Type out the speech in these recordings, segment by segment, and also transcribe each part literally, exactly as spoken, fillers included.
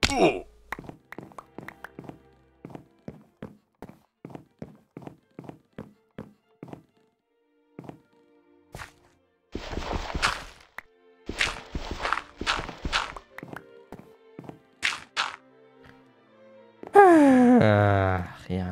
Ach ja.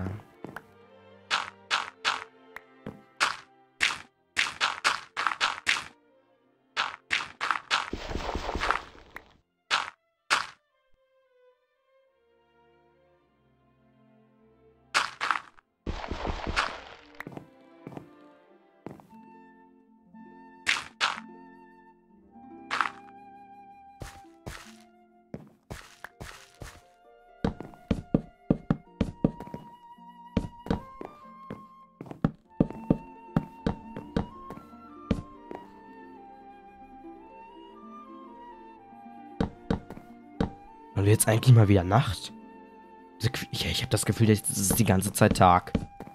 Und jetzt eigentlich mal wieder Nacht? Ich, ich habe das Gefühl, das ist die ganze Zeit Tag.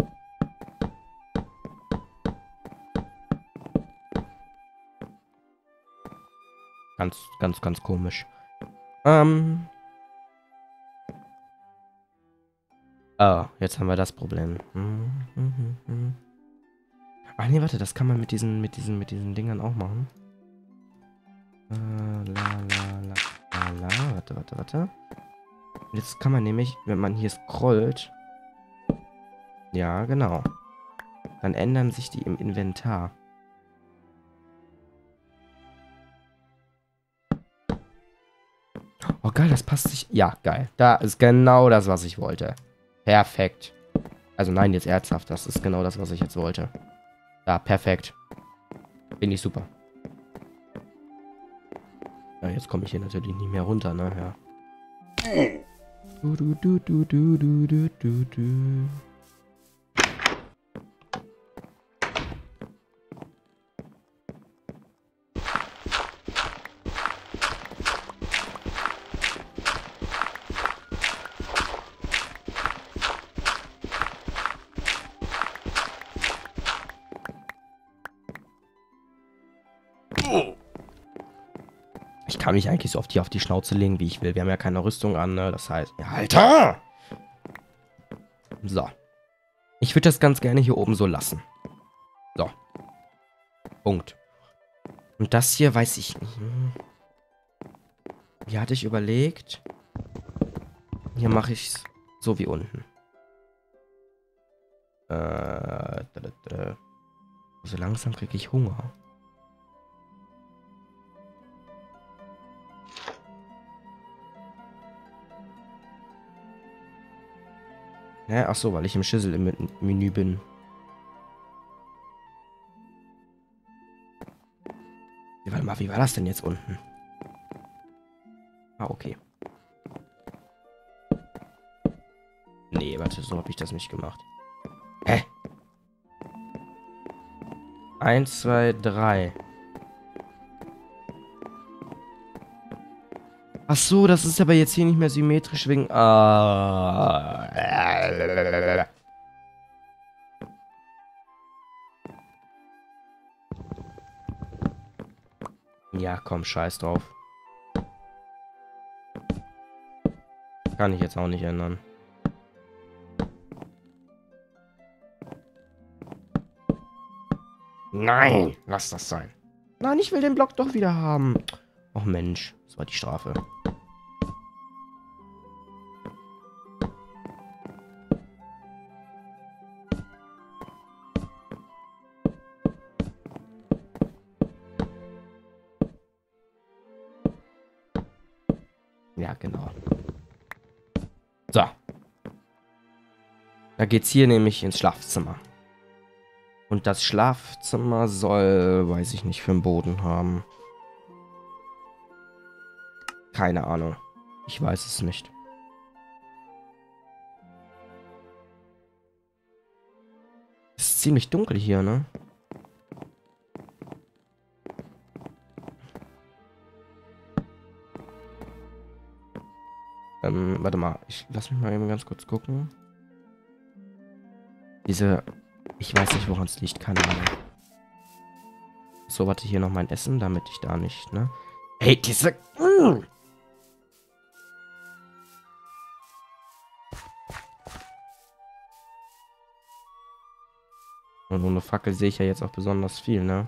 Ganz, ganz, ganz komisch. Ähm. Oh, jetzt haben wir das Problem. Hm, hm, hm, hm. Ach nee, warte, das kann man mit diesen, mit diesen, mit diesen Dingern auch machen. Äh, la, la, la. La, warte, warte, warte. Jetzt kann man nämlich, wenn man hier scrollt, ja, genau, dann ändern sich die im Inventar. Oh, geil, das passt sich. Ja, geil. Da ist genau das, was ich wollte. Perfekt. Also nein, jetzt ernsthaft. Das ist genau das, was ich jetzt wollte. Ja, perfekt. Bin ich super. Ja, jetzt komme ich hier natürlich nicht mehr runter, ne? Ja. Du, du, du, du, du, du, du, du, du. Ich kann mich eigentlich so oft hier auf die Schnauze legen, wie ich will. Wir haben ja keine Rüstung an, ne? Das heißt... Ja, Alter! So. Ich würde das ganz gerne hier oben so lassen. So. Punkt. Und das hier weiß ich nicht. Hier hatte ich überlegt. Hier mache ich es so wie unten. Äh, da, da, da. So langsam kriege ich Hunger. Ja, ach so, weil ich im Schüssel im Menü bin. Ja, warte mal, wie war das denn jetzt unten? Ah, okay. Nee, warte, so habe ich das nicht gemacht. Hä? Eins, zwei, drei. Ach so, das ist aber jetzt hier nicht mehr symmetrisch wegen... Ah. Ja, komm, scheiß drauf. Kann ich jetzt auch nicht ändern. Nein, lass das sein. Nein, ich will den Block doch wieder haben. Och Mensch, das war die Strafe. Ja, genau. So. Da geht's hier nämlich ins Schlafzimmer. Und das Schlafzimmer soll, weiß ich nicht, für einen Boden haben. Keine Ahnung. Ich weiß es nicht. Es ist ziemlich dunkel hier, ne? Ähm, warte mal. Ich lass mich mal eben ganz kurz gucken. Diese... Ich weiß nicht, woran es liegt. Keine Ahnung. So, warte, hier noch mein Essen, damit ich da nicht, ne? Hey, diese... Und ohne Fackel sehe ich ja jetzt auch besonders viel, ne?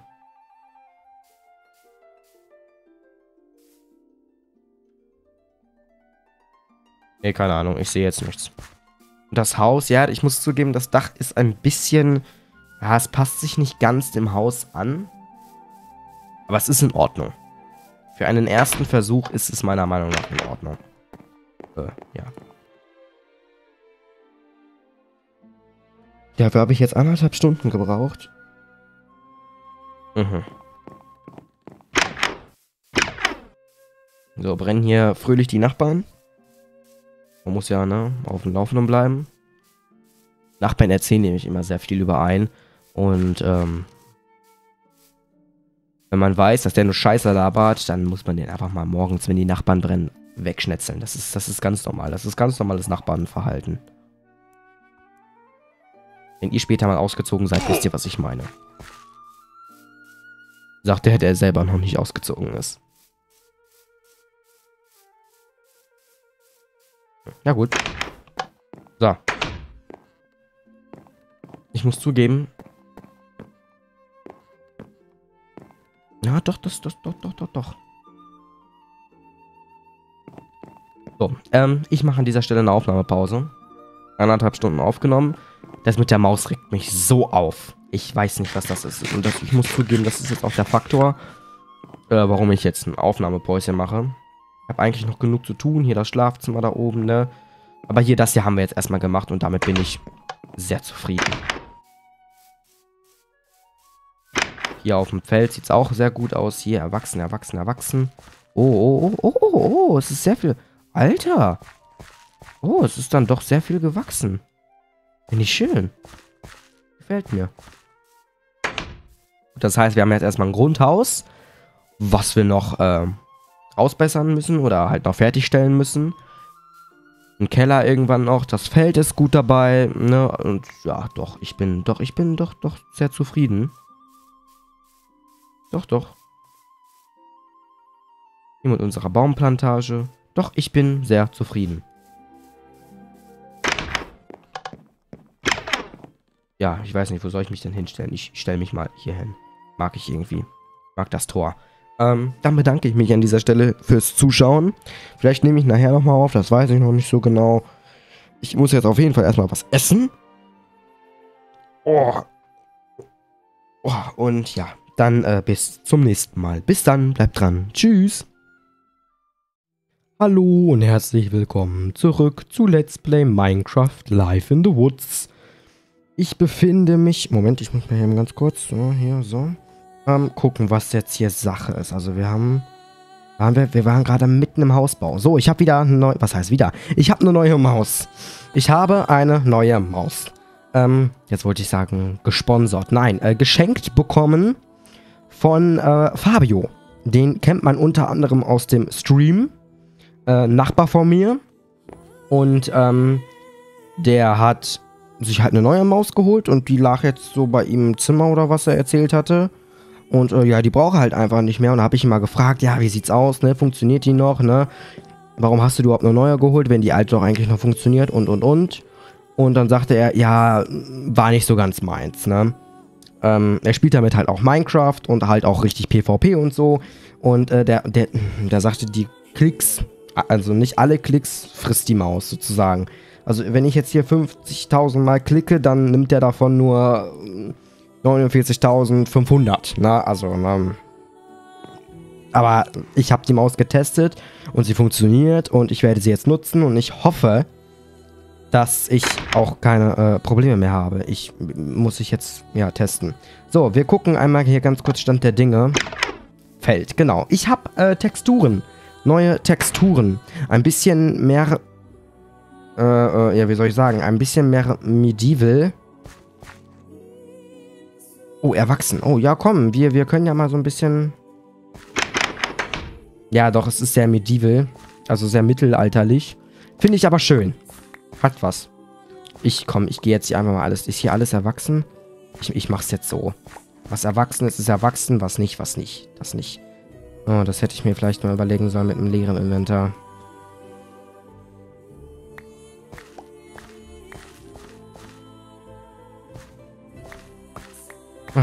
Nee, keine Ahnung, ich sehe jetzt nichts. Das Haus, ja, ich muss zugeben, das Dach ist ein bisschen... Ja, es passt sich nicht ganz dem Haus an. Aber es ist in Ordnung. Für einen ersten Versuch ist es meiner Meinung nach in Ordnung. Äh, ja. Dafür habe ich jetzt anderthalb Stunden gebraucht. Mhm. So, brennen hier fröhlich die Nachbarn. Man muss ja, ne, auf dem Laufenden bleiben. Nachbarn erzählen nämlich immer sehr viel über einen. Und, ähm, wenn man weiß, dass der nur Scheiße labert, dann muss man den einfach mal morgens, wenn die Nachbarn brennen, wegschnetzeln. Das ist, das ist ganz normal. Das ist ganz normales Nachbarnverhalten. Wenn ihr später mal ausgezogen seid, wisst ihr, was ich meine. Sagt der, der selber noch nicht ausgezogen ist. Ja gut. So. Ich muss zugeben. Ja, doch, das, das, doch, doch, doch, doch. So, ähm, ich mache an dieser Stelle eine Aufnahmepause. Eineinhalb Stunden aufgenommen. Das mit der Maus regt mich so auf. Ich weiß nicht, was das ist. Und das, ich muss zugeben, das ist jetzt auch der Faktor, äh, warum ich jetzt ein Aufnahmepäuschen mache. Ich habe eigentlich noch genug zu tun. Hier das Schlafzimmer da oben, ne? Aber hier, das hier haben wir jetzt erstmal gemacht und damit bin ich sehr zufrieden. Hier auf dem Feld sieht es auch sehr gut aus. Hier, erwachsen, erwachsen, erwachsen. Oh, oh, oh, oh, oh, oh, es ist sehr viel... Alter! Oh, es ist dann doch sehr viel gewachsen. Finde ich schön. Gefällt mir. Das heißt, wir haben jetzt erstmal ein Grundhaus, was wir noch äh, ausbessern müssen oder halt noch fertigstellen müssen. Ein Keller irgendwann noch. Das Feld ist gut dabei, ne? Und ja, doch, ich bin, doch, ich bin doch, doch sehr zufrieden. Doch, doch. Hier mit unserer Baumplantage. Doch, ich bin sehr zufrieden. Ja, ich weiß nicht, wo soll ich mich denn hinstellen? Ich stelle mich mal hier hin. Mag ich irgendwie. Mag das Tor. Ähm, dann bedanke ich mich an dieser Stelle fürs Zuschauen. Vielleicht nehme ich nachher nochmal auf, das weiß ich noch nicht so genau. Ich muss jetzt auf jeden Fall erstmal was essen. Oh. Oh, und ja, dann äh, bis zum nächsten Mal. Bis dann, bleibt dran. Tschüss. Hallo und herzlich willkommen zurück zu Let's Play Minecraft Live in the Woods. Ich befinde mich... Moment, ich muss mal hier ganz kurz... So, hier, so. Ähm, gucken, was jetzt hier Sache ist. Also wir haben... Waren wir, wir waren gerade mitten im Hausbau. So, ich habe wieder eine neue... Was heißt wieder? Ich habe eine neue Maus. Ich habe eine neue Maus. Ähm, jetzt wollte ich sagen, gesponsert. Nein, äh, geschenkt bekommen von äh, Fabio. Den kennt man unter anderem aus dem Stream. Äh, Nachbar von mir. Und, ähm, der hat sich halt eine neue Maus geholt und die lag jetzt so bei ihm im Zimmer oder was er erzählt hatte. Und äh, ja, die braucht er halt einfach nicht mehr. Und da habe ich ihn mal gefragt, ja, wie sieht's aus, ne? Funktioniert die noch, ne? Warum hast du überhaupt eine neue geholt, wenn die alte doch eigentlich noch funktioniert und und und. Und dann sagte er, ja, war nicht so ganz meins, ne? Ähm, er spielt damit halt auch Minecraft und halt auch richtig PvP und so. Und äh, der, der, der sagte, die Klicks, also nicht alle Klicks frisst die Maus sozusagen. Also wenn ich jetzt hier fünfzigtausend Mal klicke, dann nimmt der davon nur neunundvierzigtausendfünfhundert. Ne? Also, ne? Aber ich habe die Maus getestet und sie funktioniert und ich werde sie jetzt nutzen und ich hoffe, dass ich auch keine äh, Probleme mehr habe. Ich muss ich jetzt, ja, testen. So, wir gucken einmal hier ganz kurz Stand der Dinge. Feld, genau. Ich habe äh, Texturen. Neue Texturen. Ein bisschen mehr... Äh, äh, ja, wie soll ich sagen? Ein bisschen mehr Medieval. Oh, erwachsen. Oh, ja, komm. Wir, wir können ja mal so ein bisschen... Ja, doch, es ist sehr Medieval. Also sehr mittelalterlich. Finde ich aber schön. Hat was. Ich, komm, ich gehe jetzt hier einfach mal alles... Ist hier alles erwachsen? Ich, ich mach's jetzt so. Was erwachsen ist, ist erwachsen. Was nicht, was nicht. Das nicht. Oh, das hätte ich mir vielleicht mal überlegen sollen mit einem leeren Inventar.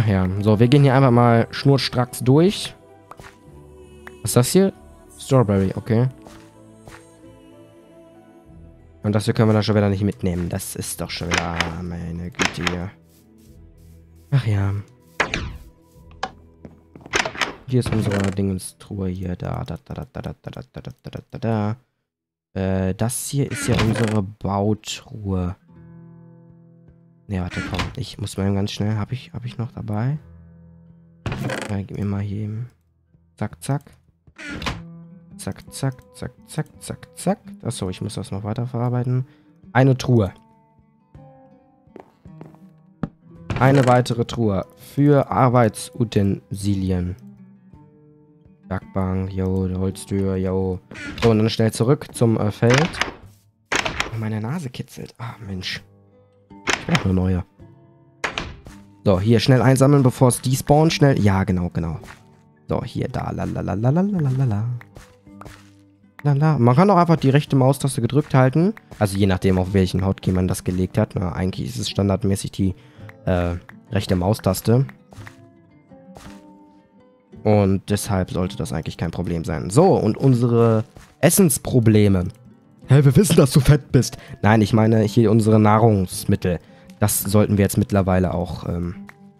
ja. So, wir gehen hier einfach mal schnurstracks durch. Was ist das hier? Strawberry, okay. Und das hier können wir dann schon wieder nicht mitnehmen. Das ist doch schon wieder... Meine Güte hier. Ach ja. Hier ist unsere Dingenstruhe hier. Da, da, da, da, da, da, da, da, da, da, da, da. Äh, das hier ist ja unsere Bautruhe. Ne, warte, komm. Ich muss mal ganz schnell. Habe ich, hab ich noch dabei? Ja, gib mir mal hier eben. Zack, zack. Zack, zack, zack, zack, zack, zack. Achso, ich muss das noch weiter verarbeiten. Eine Truhe. Eine weitere Truhe. Für Arbeitsutensilien. Werkbank, jo, Holztür, jo. So, und dann schnell zurück zum äh, Feld. Meine Nase kitzelt. Ah, Mensch. Ich brauche eine neue. So, hier schnell einsammeln, bevor es despawnt. Schnell. Ja, genau, genau. So, hier, da. Lalalalalalala. Lala. Man kann auch einfach die rechte Maustaste gedrückt halten. Also je nachdem, auf welchen Hotkey man das gelegt hat. Na, eigentlich ist es standardmäßig die äh, rechte Maustaste. Und deshalb sollte das eigentlich kein Problem sein. So, und unsere Essensprobleme. Hä, wir wissen, dass du fett bist. Nein, ich meine hier unsere Nahrungsmittel. Das sollten wir jetzt mittlerweile auch ähm,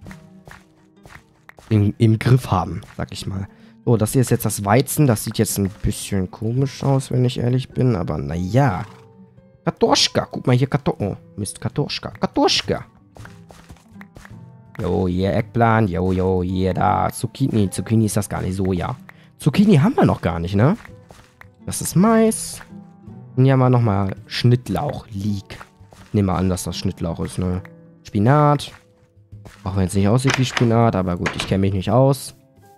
im, im Griff haben, sag ich mal. So, das hier ist jetzt das Weizen. Das sieht jetzt ein bisschen komisch aus, wenn ich ehrlich bin. Aber naja. Kartoschka. Guck mal hier, Kartoschka. Oh, Mist, Kartoschka. Kartoschka. Jo, hier Eggplant. Jo, jo, hier da. Zucchini. Zucchini ist das gar nicht so, ja. Zucchini haben wir noch gar nicht, ne? Das ist Mais. Und hier haben wir nochmal Schnittlauch. Leek. Nehmen wir an, dass das Schnittlauch ist, ne? Spinat. Auch wenn es nicht aussieht wie Spinat, aber gut, ich kenne mich nicht aus.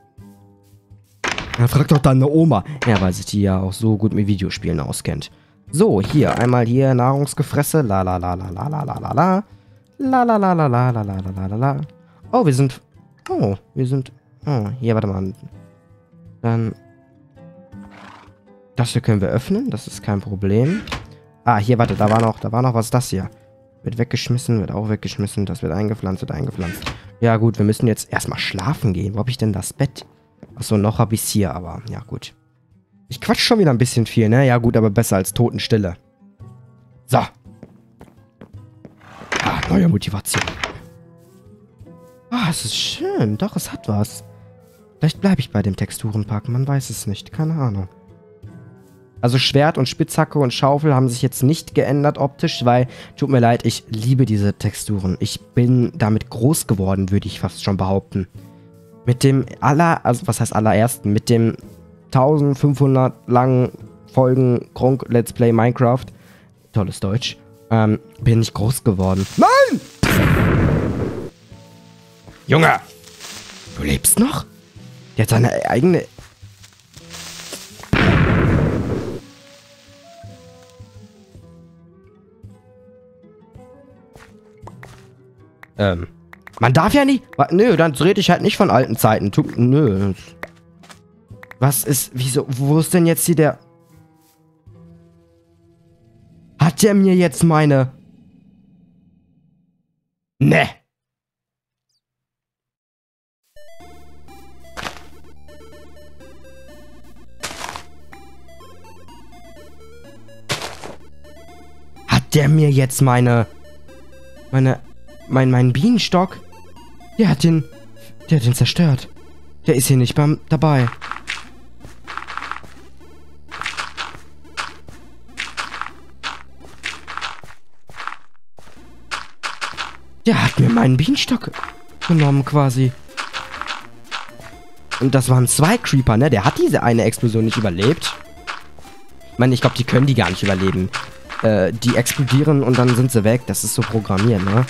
Dann frag doch deine Oma. Ja, weil sich die ja auch so gut mit Videospielen auskennt. So, hier, einmal hier Nahrungsgefresse. La la la la la la la la la. La la la la la la la la la la. Oh, wir sind... Oh, wir sind... Oh, hier, warte mal. Dann... Das hier können wir öffnen, das ist kein Problem. Ah, hier, warte, da war noch, da war noch, was ist das hier? Wird weggeschmissen, wird auch weggeschmissen, das wird eingepflanzt, wird eingepflanzt. Ja gut, wir müssen jetzt erstmal schlafen gehen. Wo habe ich denn das Bett? Achso, noch habe ich es hier, aber ja gut. Ich quatsch schon wieder ein bisschen viel, ne? Ja gut, aber besser als Totenstille. So. Ah, neue Motivation. Ah, es ist schön. Doch, es hat was. Vielleicht bleibe ich bei dem Texturenpark, man weiß es nicht. Keine Ahnung. Also Schwert und Spitzhacke und Schaufel haben sich jetzt nicht geändert optisch, weil, tut mir leid, ich liebe diese Texturen. Ich bin damit groß geworden, würde ich fast schon behaupten. Mit dem aller, also was heißt allerersten, mit dem eintausendfünfhundert langen Folgen Gronk Let's Play Minecraft, tolles Deutsch, ähm, bin ich groß geworden. Nein! Junge! Du lebst noch? Der hat seine eigene... Ähm, man darf ja nicht... Nö, dann rede ich halt nicht von alten Zeiten. Tu, nö. Was ist... Wieso... Wo ist denn jetzt hier der... Hat der mir jetzt meine... Ne. Hat der mir jetzt meine... Meine... Mein, mein Bienenstock, der hat den, der hat den zerstört. Der ist hier nicht beim, dabei. Der hat mir meinen Bienenstock genommen quasi. Und das waren zwei Creeper, ne? Der hat diese eine Explosion nicht überlebt. Ich meine, ich glaube, die können die gar nicht überleben. Äh, die explodieren und dann sind sie weg. Das ist so programmiert, ne?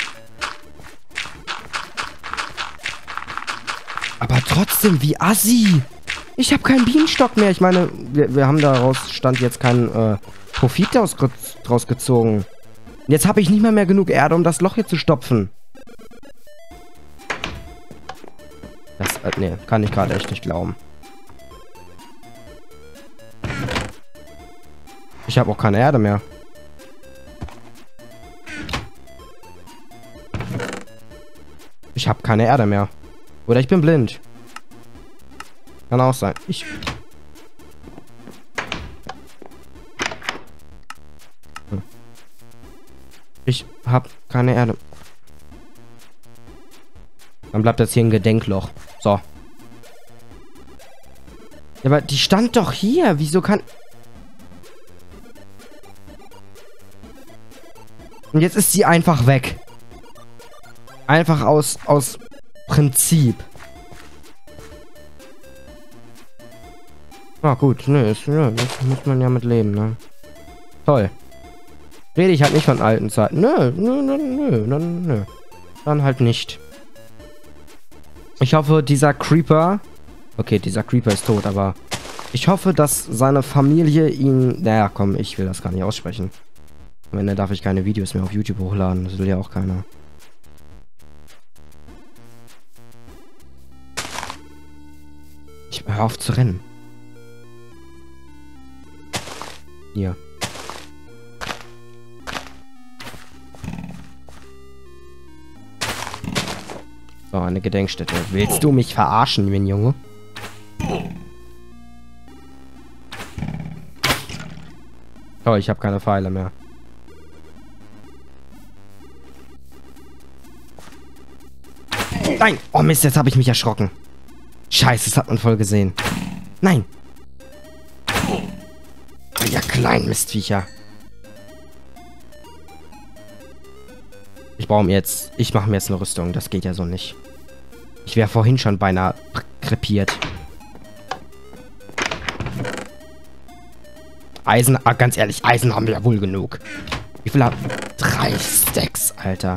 Aber trotzdem, wie assi. Ich habe keinen Bienenstock mehr. Ich meine, wir, wir haben daraus Stand jetzt keinen äh, Profit draus, draus gezogen. Jetzt habe ich nicht mal mehr genug Erde, um das Loch hier zu stopfen. Das, äh, nee, kann ich gerade echt nicht glauben. Ich habe auch keine Erde mehr. Ich habe keine Erde mehr. Oder ich bin blind. Kann auch sein. Ich... Ich hab keine Erde. Dann bleibt jetzt hier ein Gedenkloch. So. Ja, aber die stand doch hier. Wieso kann... Und jetzt ist sie einfach weg. Einfach aus, aus Prinzip. Ah, gut. Nö, ist, nö, das muss man ja mit leben, ne? Toll. Rede ich halt nicht von alten Zeiten. Nö, nö, nö, nö, nö, nö. Dann halt nicht. Ich hoffe, dieser Creeper... Okay, dieser Creeper ist tot, aber... Ich hoffe, dass seine Familie ihn... Naja, komm, ich will das gar nicht aussprechen. Am Ende darf ich keine Videos mehr auf YouTube hochladen. Das will ja auch keiner. Ich hör auf zu rennen. Hier. So, eine Gedenkstätte. Willst du mich verarschen, mein Junge? Oh, ich habe keine Pfeile mehr. Nein! Oh Mist, jetzt habe ich mich erschrocken. Scheiße, das hat man voll gesehen. Nein! Oh, ja, kleinen Mistviecher. Ich brauche mir jetzt... Ich mache mir jetzt eine Rüstung. Das geht ja so nicht. Ich wäre vorhin schon beinahe krepiert. Eisen... Ah, ganz ehrlich, Eisen haben wir ja wohl genug. Wie viel haben... Drei Stacks, Alter.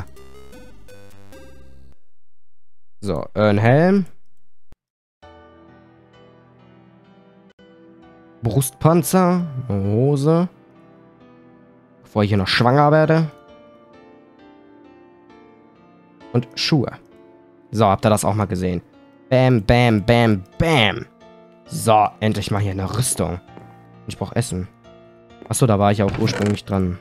So, äh, ein Helm. Brustpanzer. Eine Hose. Bevor ich hier noch schwanger werde. Und Schuhe. So, habt ihr das auch mal gesehen? Bam, bam, bam, bam. So, endlich mal hier eine Rüstung. Ich brauche Essen. Achso, da war ich auch ursprünglich dran.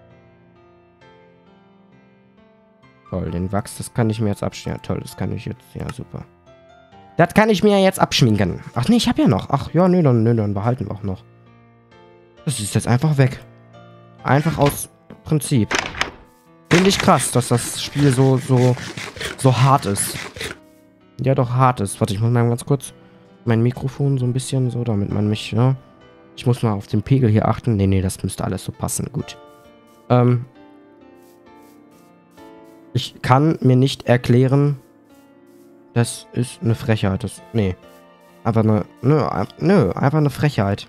Toll, den Wachs, das kann ich mir jetzt abschminken. Ja, toll, das kann ich jetzt... Ja, super. Das kann ich mir jetzt abschminken. Ach nee, ich habe ja noch. Ach ja, nö, dann, nö, dann behalten wir auch noch. Das ist jetzt einfach weg. Einfach aus Prinzip. Finde ich krass, dass das Spiel so, so, so hart ist. Ja, doch hart ist. Warte, ich muss mal ganz kurz mein Mikrofon so ein bisschen so, damit man mich, ja... Ich muss mal auf den Pegel hier achten. Nee, nee, das müsste alles so passen. Gut. Ähm... Ich kann mir nicht erklären, das ist eine Frechheit. Das, nee. Einfach eine, nö, nö, einfach eine Frechheit.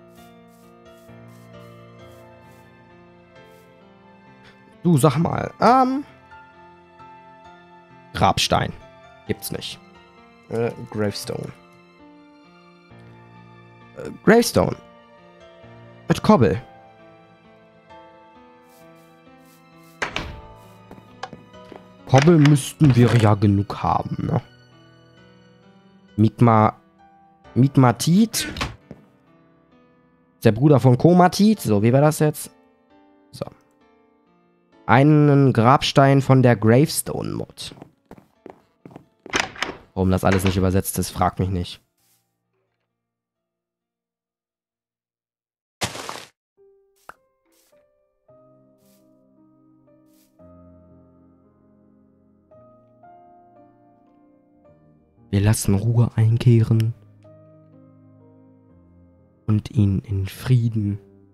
Du, sag mal, ähm, Grabstein. Gibt's nicht. Äh, Gravestone. Äh, Gravestone. Mit Kobbel. Kobbel müssten wir ja genug haben, ne? Migma... Migmatit. Der Bruder von Komatit. So, wie war das jetzt? So. Einen Grabstein von der Gravestone-Mod. Warum das alles nicht übersetzt ist, fragt mich nicht. Wir lassen Ruhe einkehren und ihn in Frieden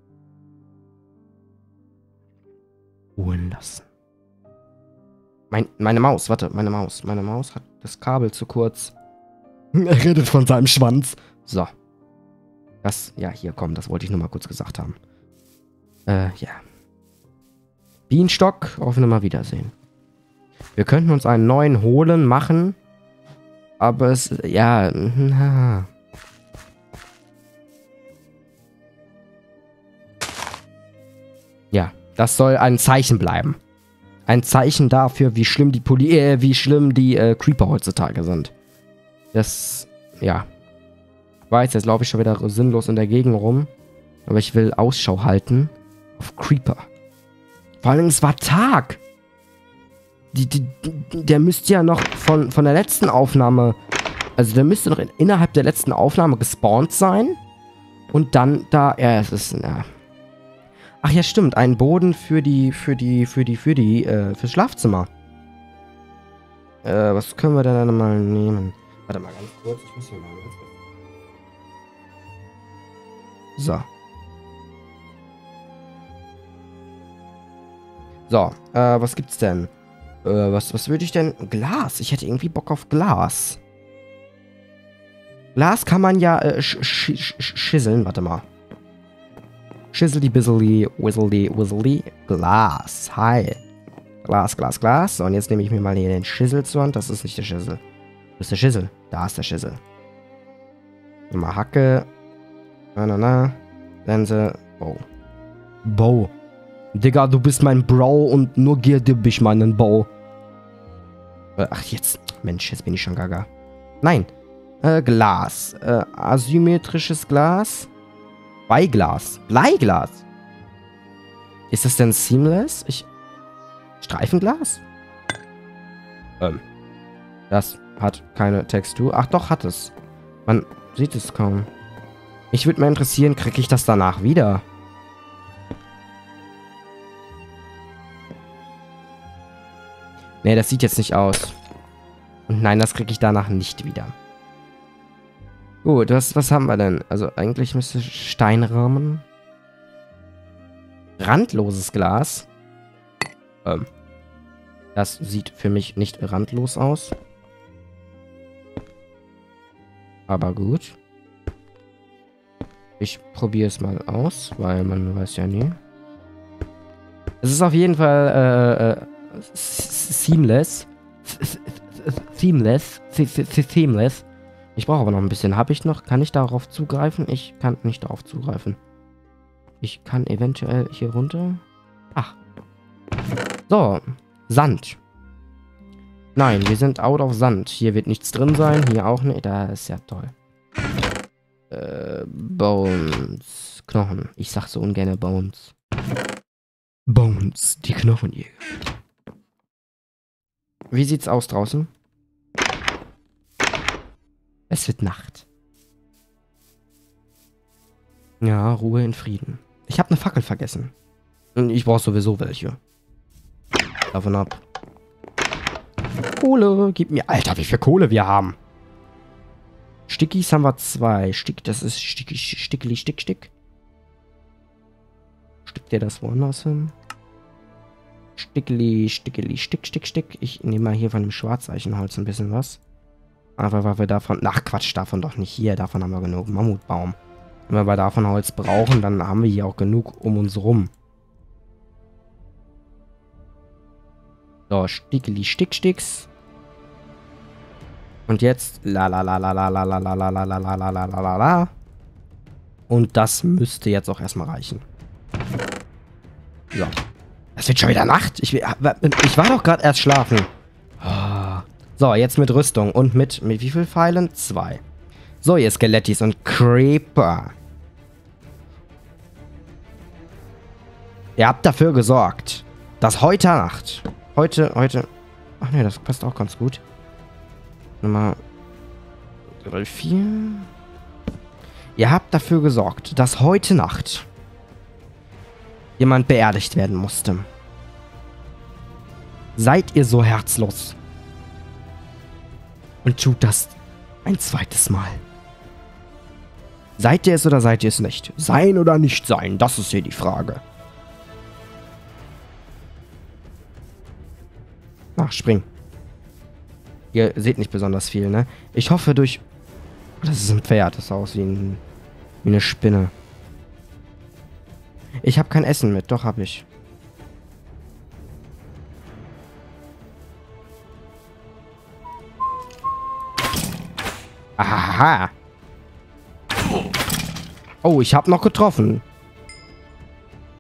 ruhen lassen. Mein, meine Maus, warte, meine Maus. Meine Maus hat das Kabel zu kurz. Er redet von seinem Schwanz. So. Das, ja, hier, komm, das wollte ich nur mal kurz gesagt haben. Äh, ja. Bienenstock, auf Nimmerwiedersehen. Wir könnten uns einen neuen holen, machen. Aber es, ja, na. Ja, das soll ein Zeichen bleiben. Ein Zeichen dafür, wie schlimm die Poli äh, wie schlimm die äh, Creeper heutzutage sind. Das, ja. Weiß, jetzt laufe ich schon wieder sinnlos in der Gegend rum. Aber ich will Ausschau halten auf Creeper. Vor allem, es war Tag. die, die, der müsste ja noch von, von der letzten Aufnahme... Also der müsste noch in, innerhalb der letzten Aufnahme gespawnt sein. Und dann da... Ja, es ist... Ja. Ach ja, stimmt. Ein Boden für die... Für die... Für die... Für die... Äh, fürs Schlafzimmer. Äh, was können wir denn dann mal nehmen? Warte mal ganz kurz. Ich muss hier mal ganz kurz... So. So, äh, was gibt's denn? Äh, was, was würde ich denn... Glas. Ich hätte irgendwie Bock auf Glas. Glas kann man ja äh, sch sch sch schizzeln. Warte mal. Schizzeldy, bizzly, whizzly, whizzly. Glas. Hi. Glas, Glas, Glas. So, und jetzt nehme ich mir mal hier den Schissel zur Hand. Das ist nicht der Schissel. Wo ist der Schissel? Da ist der Schissel. Mal Hacke. Na, na, na. Sense. Bow. Bow. Digga, du bist mein Bro und nur geh dir ich meinen Bow. Äh, ach, jetzt. Mensch, jetzt bin ich schon gaga. Nein. Äh, Glas. Äh, asymmetrisches Glas. Beiglas. Bleiglas. Ist das denn seamless? Ich... Streifenglas? Ähm. Das hat keine Textur. Ach doch, hat es. Man sieht es kaum. Mich würde mal interessieren, kriege ich das danach wieder? Nee, das sieht jetzt nicht aus. Und nein, das kriege ich danach nicht wieder. Gut, was, was haben wir denn? Also eigentlich müsste Steinrahmen. Randloses Glas. Ähm. Das sieht für mich nicht randlos aus. Aber gut. Ich probiere es mal aus, weil man weiß ja nie. Es ist auf jeden Fall äh, äh, seamless. Seamless. Seamless. Ich brauche aber noch ein bisschen. Habe ich noch? Kann ich darauf zugreifen? Ich kann nicht darauf zugreifen. Ich kann eventuell hier runter. Ach. So. Sand. Nein, wir sind out of Sand. Hier wird nichts drin sein. Hier auch nicht. Das ist ja toll. Äh, Bones. Knochen. Ich sag so ungern Bones. Bones. Die Knochenjäger. Wie sieht's aus draußen? Es wird Nacht. Ja, Ruhe in Frieden. Ich habe eine Fackel vergessen. Und ich brauche sowieso welche. Davon ab. Kohle, gib mir... Alter, wie viel Kohle wir haben. Stickies haben wir zwei. Stick, das ist Sticky, Stickeli, Stick, Stick. Steckt der das woanders hin? Stickeli, Stickeli, Stick, Stick, Stick. Ich nehme mal hier von dem Schwarzeichenholz ein bisschen was. Aber weil wir davon... Ach Quatsch, davon doch nicht hier. Davon haben wir genug. Mammutbaum. Wenn wir davon Holz brauchen, dann haben wir hier auch genug um uns rum. So, Stickeli, Stick, Sticks. Und jetzt la la la la la la la la la la la la la la la la. Und das müsste jetzt auch erstmal reichen. So. Es wird schon wieder Nacht. Ich, ich war doch gerade erst schlafen. So, jetzt mit Rüstung. Und mit, mit wie viel Pfeilen? Zwei. So, ihr Skelettis und Creeper. Ihr habt dafür gesorgt, dass heute Nacht... Heute, heute... Ach ne, das passt auch ganz gut. Nummer drei, vier. Ihr habt dafür gesorgt, dass heute Nacht jemand beerdigt werden musste. Seid ihr so herzlos? Und tut das ein zweites Mal. Seid ihr es oder seid ihr es nicht? Sein oder nicht sein, das ist hier die Frage. Ach, spring. Ihr seht nicht besonders viel, ne? Ich hoffe durch... Das ist ein Pferd. Das sah aus wie, ein, wie eine Spinne. Ich habe kein Essen mit. Doch, habe ich. Aha. Oh, ich habe noch getroffen.